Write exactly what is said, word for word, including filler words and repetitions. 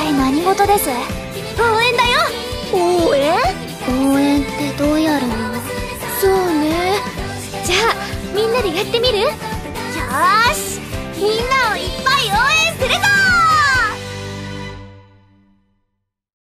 体何事です？応援だよ。応援？応援ってどうやるの？そうね。じゃあみんなでやってみる？よーし、みんなを